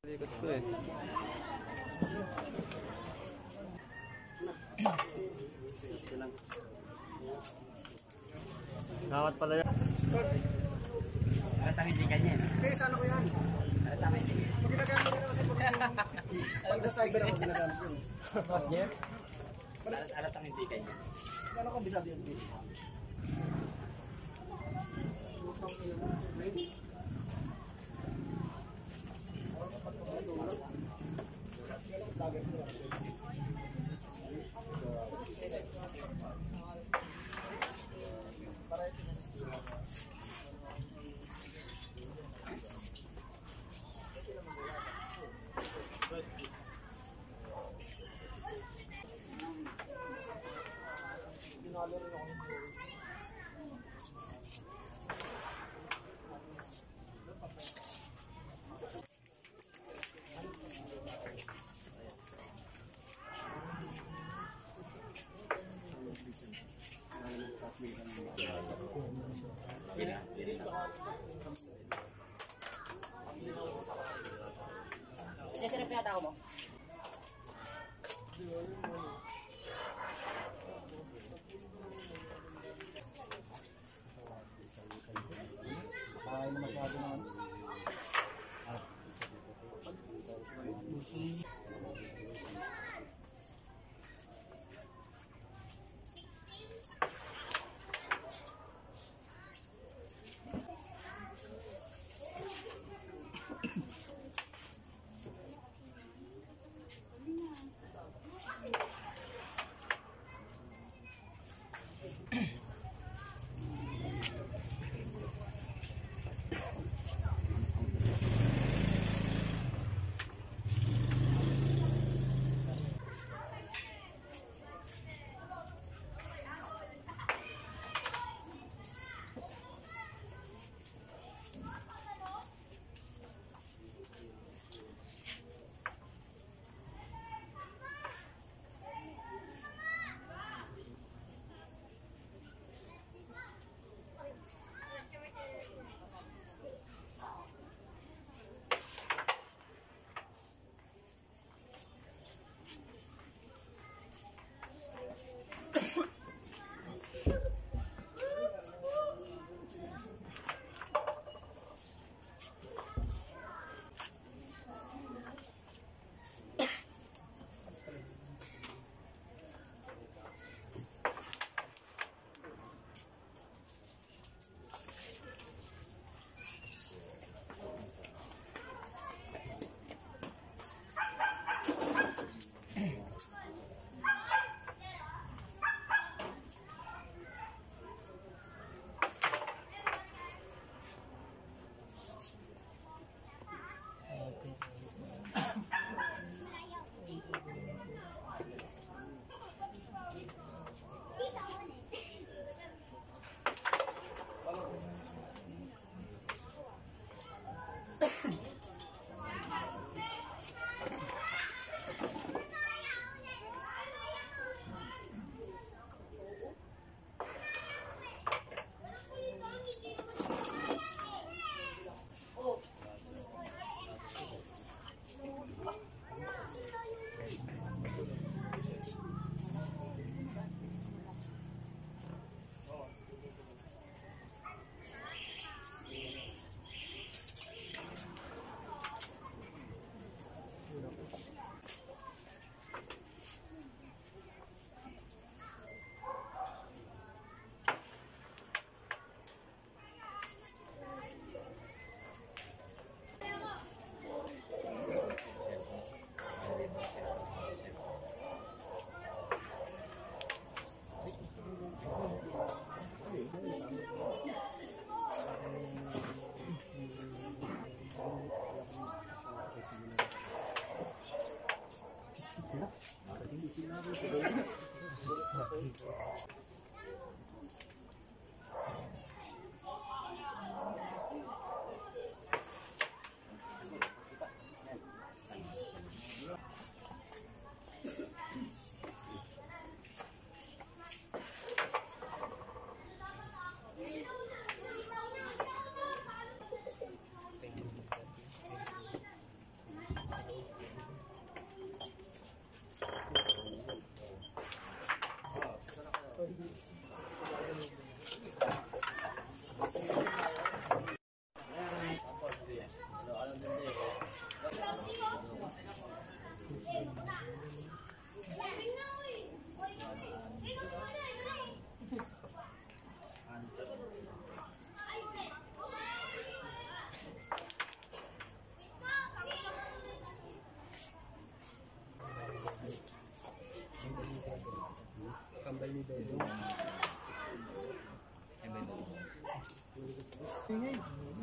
Ikot ko eh. Kawat pala yan. Alatang hindi ganyan. Guys, ano ko yan? Alatang hindi. Pag ginagamit ko na kasi pag sa cyber ako ginagamit yun. Boss Jeff? Alatang hindi ganyan. Ano kung bisa yun? Sirap yata ako mo? Kaya na masyado naman. Ingay.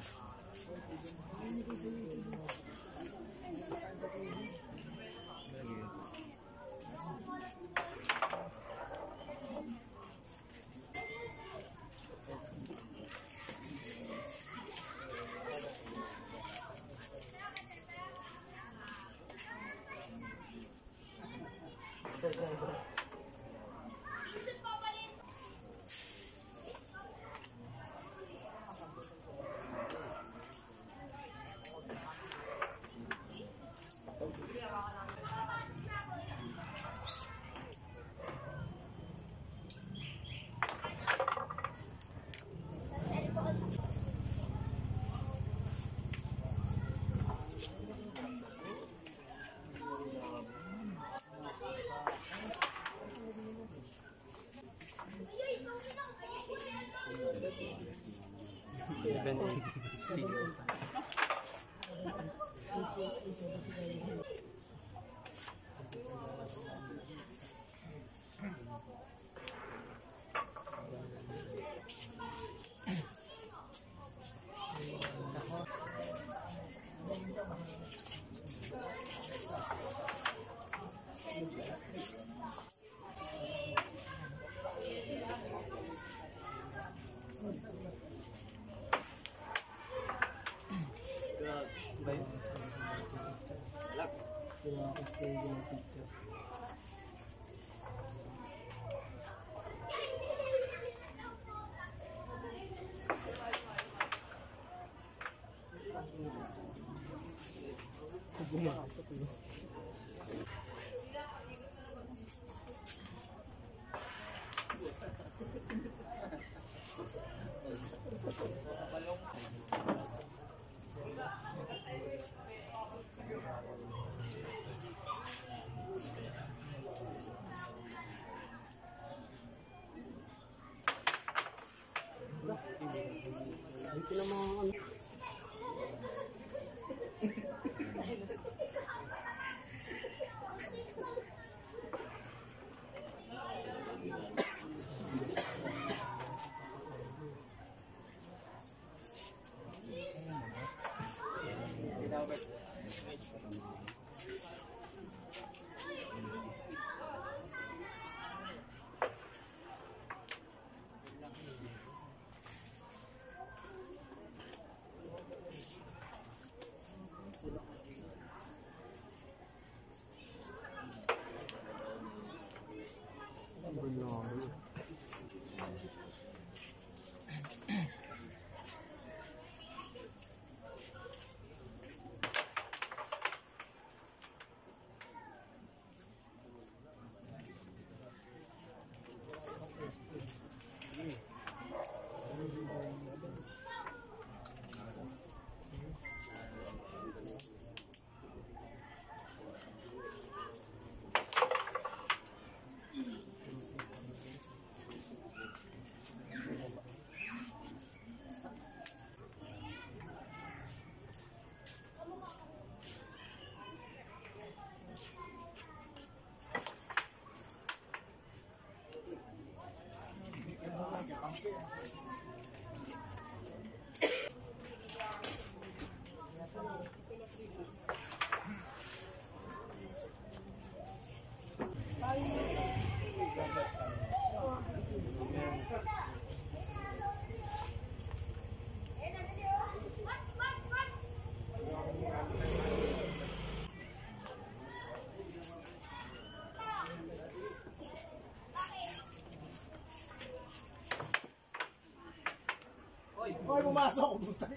Hoy, pumasok. Butang.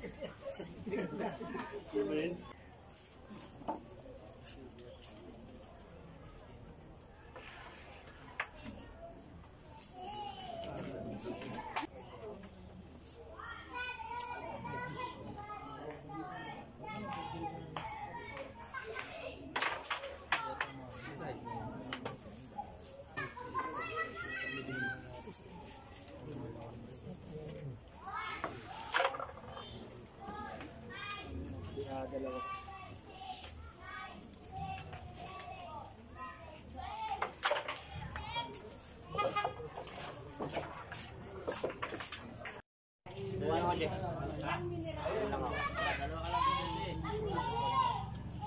Dalawa. Dalawa Jex. Ha? Ayun lang ako. Dalawa ka lang pinili.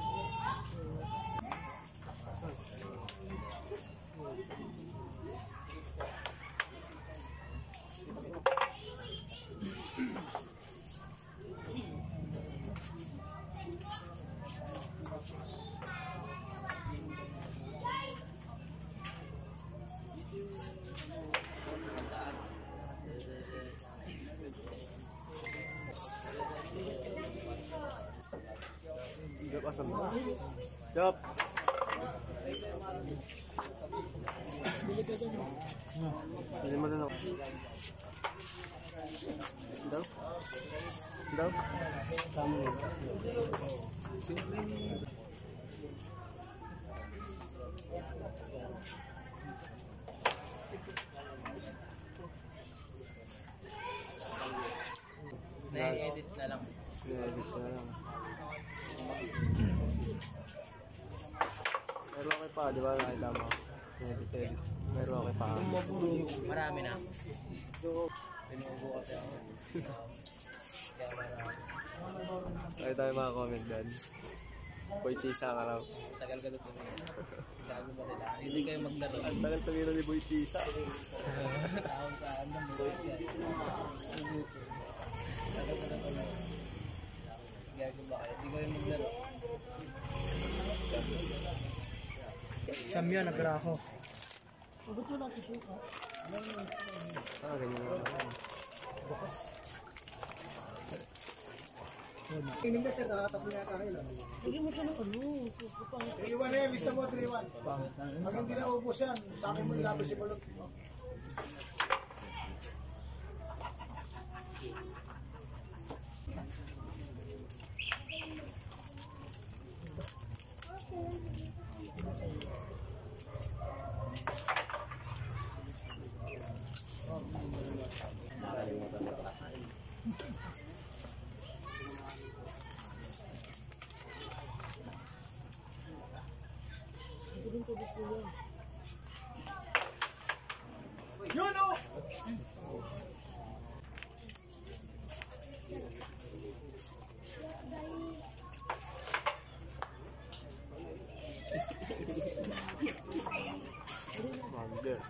Jop, asam. Jop. Hindi mo na ako. Daw? Daw? Sama mo. Na-edit na lang. I-edit na lang. Pero okay pa, di ba? Nakita mo. I-edit. Pero okay pa. Marami na. Tinubo kasi ako. Kaya marami. Ay tayo mga comment doon. Boy Chisa ka raw. Tagal ka dito. Gago ba nila? Hindi kayo maglaro. Ang tagal tumira ni Boy Chisa. Taong saan ng boy siya. Tagal ka na pala. Gago ba kayo? Hindi kayo maglaro. Samyo, nagkara ako. Ah, ganyan lang. Inim na siya, nakatapo niya kayo. Lagyan mo siya ng ano, suso pa. 3-1 eh, Mr. Mo, 3-1. Pag hindi na ubos yan, sa akin mo ilabi si Balot. Yun o! Mander.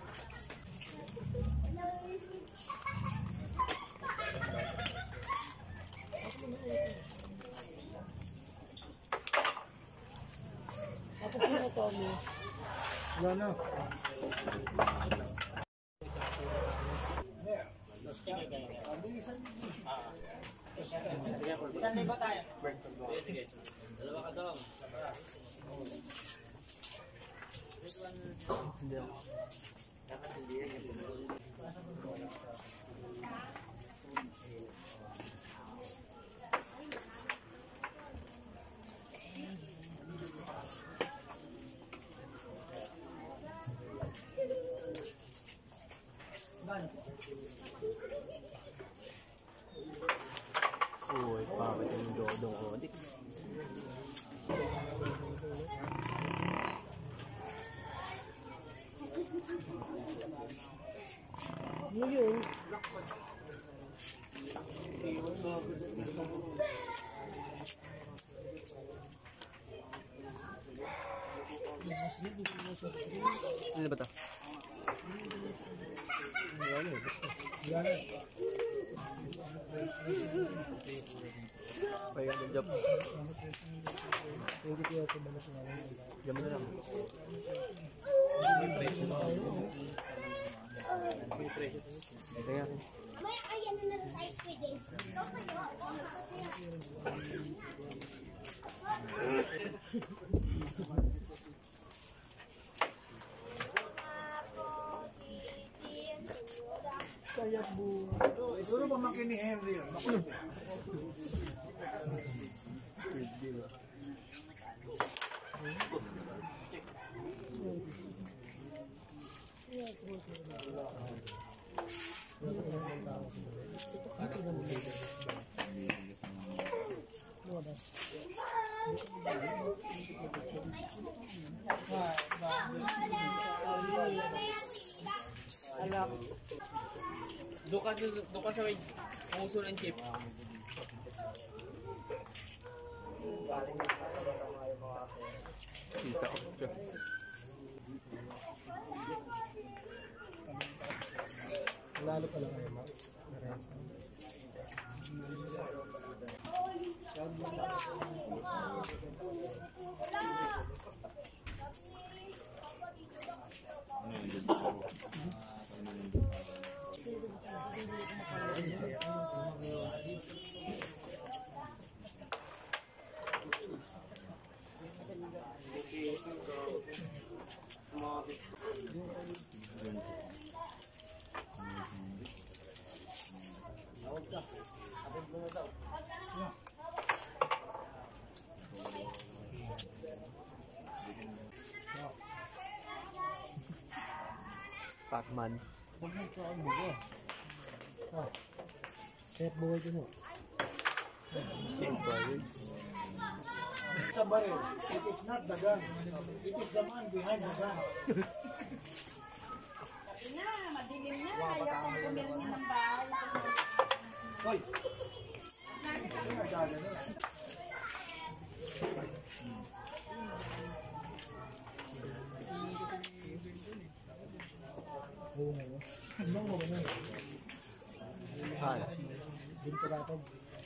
Tapos yun na Tommy. Wala na. Yeah. Dos ka. Hindi, isang Saan ba tayo? Sige. Dalawa ka daw. Hindi ako. Dapat hindi yan. Uy, bakit yung Dodong Odik? Ano yun? Ano ba ito? Wala na eh. Wala na. Paya ng job. Hindi kaya sa Balot na lang. Diyan mo na lang. Ito nga rin. May ayan na sa ice cream din. So, kayo, Kaya bu. Siguro pamangkin ni Henry yun. Makulit eh. Lumabas. Doon ka sa way. Puso ng chip. Kita ko. Lalo pa lang kayo, Max. Pacman. Set buhay ko no. Sa baril, it is not the gun. It is the man behind the gun. Madilim na, ayaw kong pumirmi ng bahay. Hoy! Ano nga gagano? Saan? Dito natin.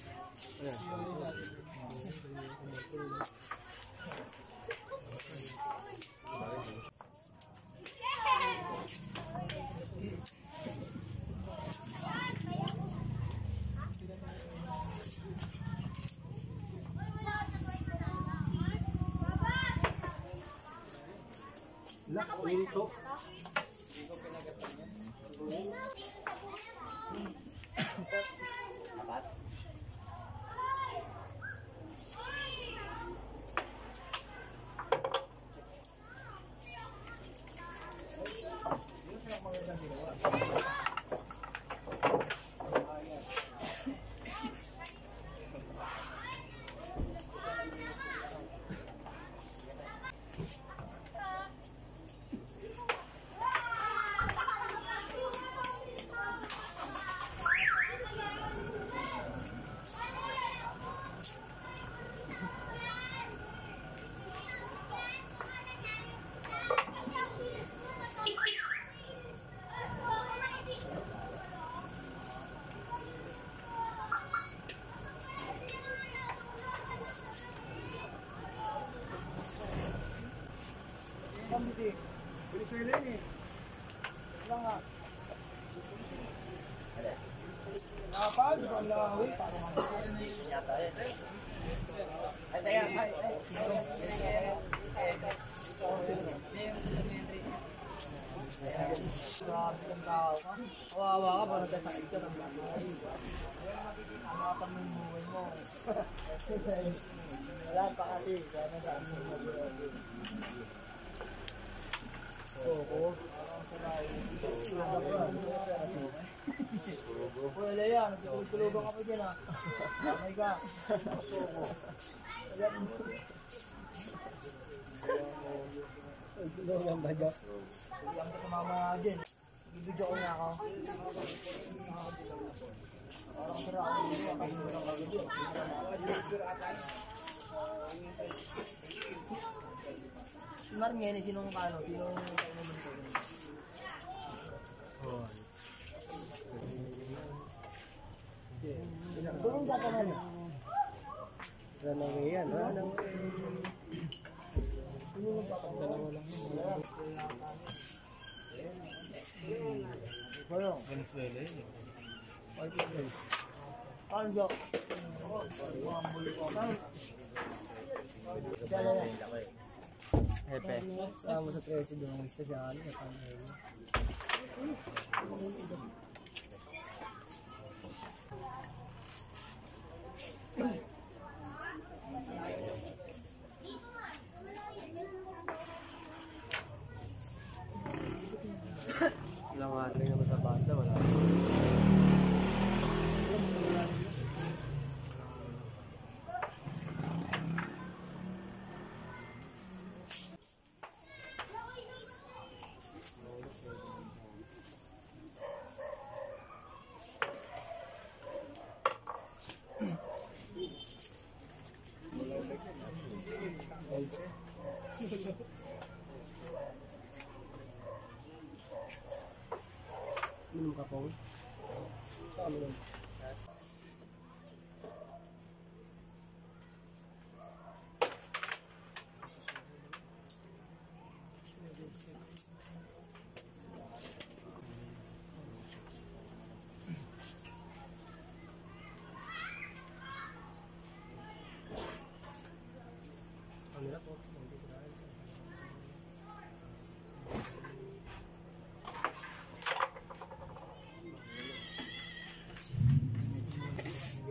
Lak, winto. Venezuela ini. Wala. Apa? Di ba lawi? Grabe kang tao ka. Kawawa ka, parang kasakit ka ng bahay. Ano ka pang numuhay mo? Wala pa kasi. Kaya nagdaan mo mo. Wala yan, nagtulog-tulogan ka pa dyan ah. Kamay ka. Tulungan ba dyan? Bigyan ko sa mama dyan. Ibidyo ko niya ako. Parang sarap ako dito. Kasi walang kagod yun. Si Marngene, sinong kano? Sinong kainuman ko? Tulong ka pa na. Wala nang yan. Wala nang Venezuela yun eh. Ano dyan? Mga muli ko. Hepe. sama sa 13 doon isa sa ano. Walang ating naman sa banda, wala.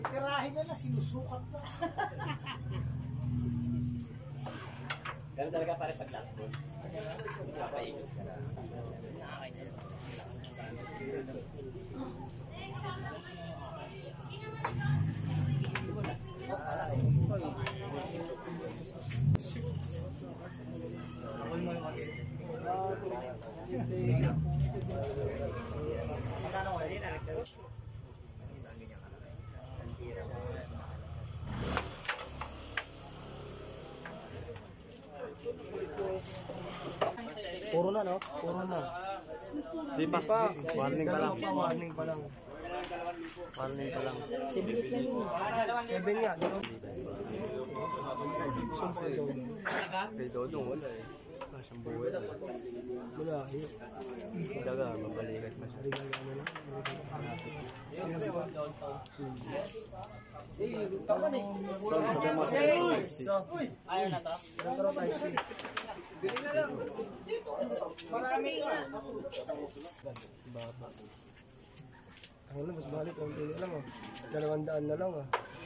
Itirahin na na, sinusukat na. Ganun talaga pare pag last ball. Papaikot ka na. Puro na, no? Puro na. Di pa. Warning pa lang. Warning pa lang. Warning pa lang. 7 nga, no? Kay Dodong wala eh. Siyang buhay. Wala, eh. Daga, mabalikat na siya. Sabi mo sa So, Ayaw na to? nagkaroon tayo si. Marami ka. baba. Ano na, mas balik. Kunti na lang, 200 na lang,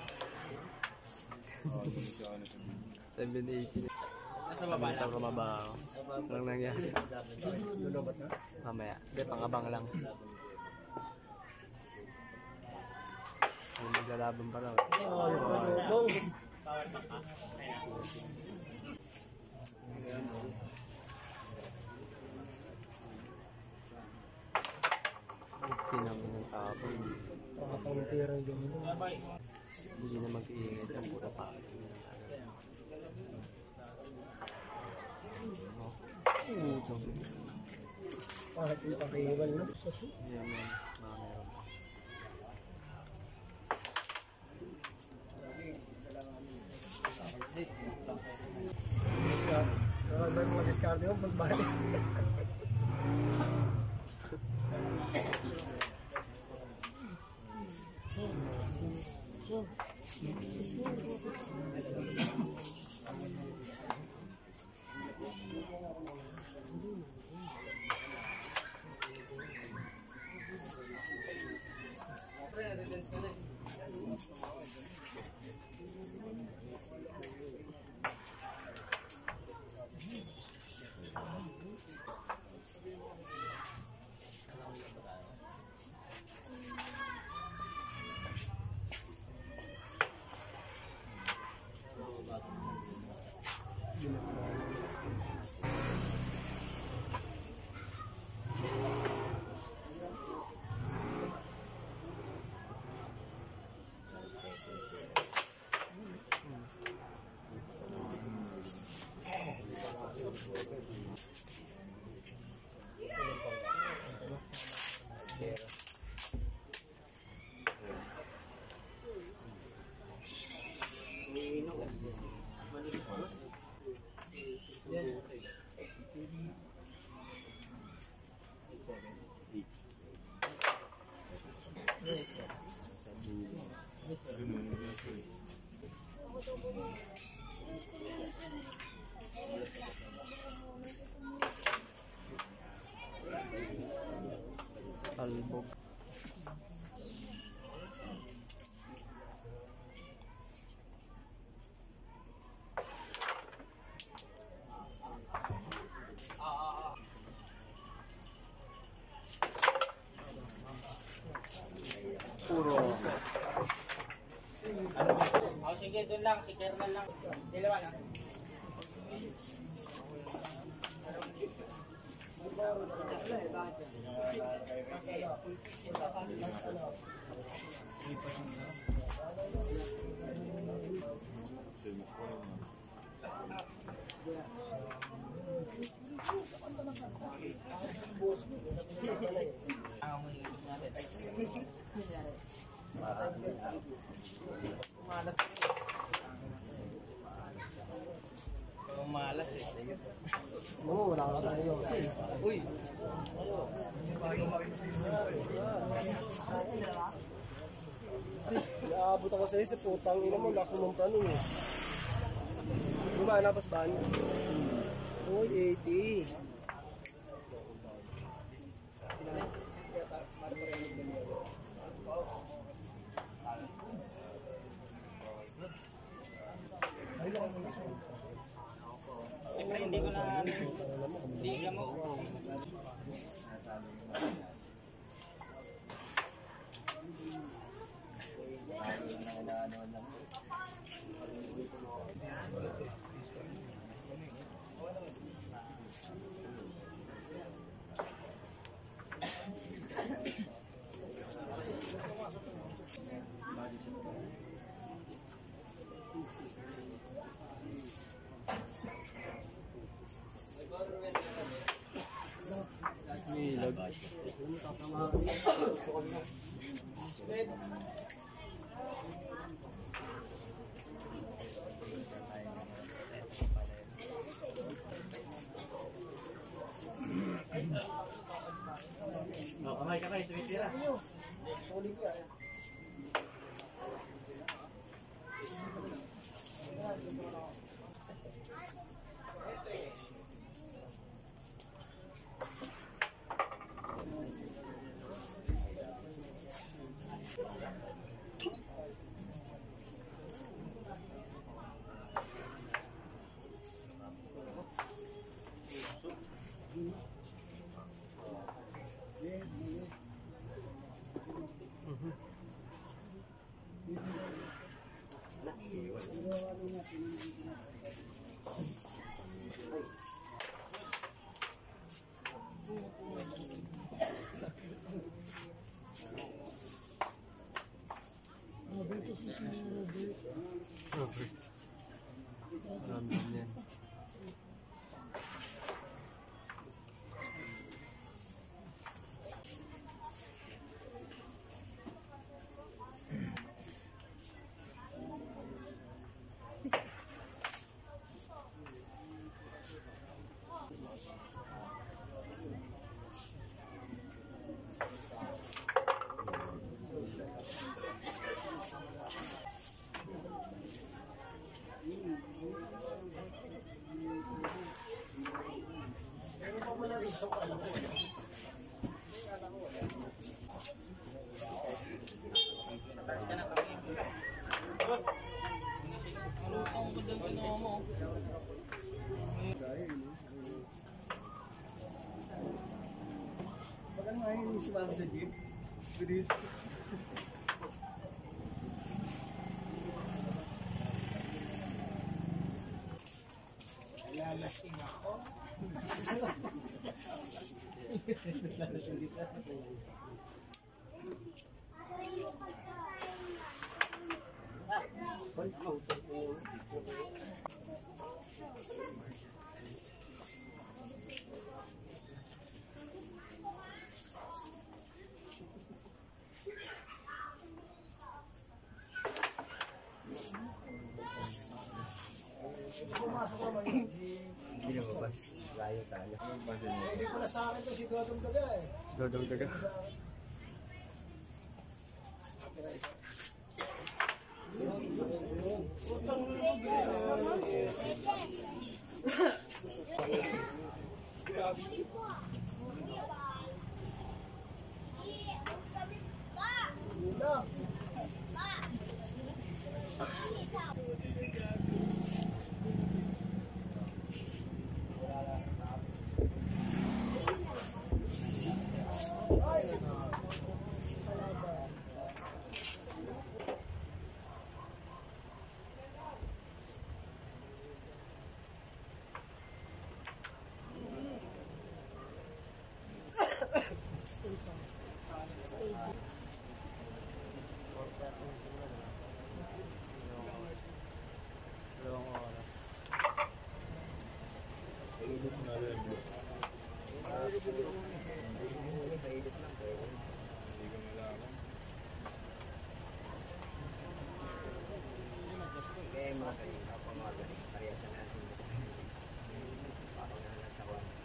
780. Nasa baba Sa lang. bumaba ako. Walang nangyari. Lulubat na. Mamaya. Hindi, pang-abang lang. May naglalaban pa raw. Oh, yung Pinami ng tapon. Pakapuntirang ganun. Hindi na mag-iingat ang puro pa. Ito. Kahit yung pakiwal, no? Yan yan. Mga meron pa. Discard. Pero ba yung mga discard mo pagbalik? Albog. Puro. Oh, sige, doon lang. Si Kernel lang. Dalawa na. Malas eh. Oo, wala ka tayo. Uy! Naabot ako sa'yo sa putang ina mo, lako mong tanong eh. Gumana pas ba? Uy, 80. Hindi ko na, hindi ka mo. Ilag. Kamay ka kayo, sweet tira. Robert. Marami din yan. Bakit nga yung sumama sa jeep? Bilis. Lalasing ako. Pumasok naman yun. Hindi na mabas. Layo tayo. Hindi ko na sa akin to si Dodong Daga eh. Dodong Daga.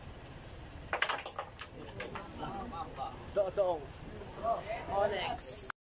Doong. Onyx.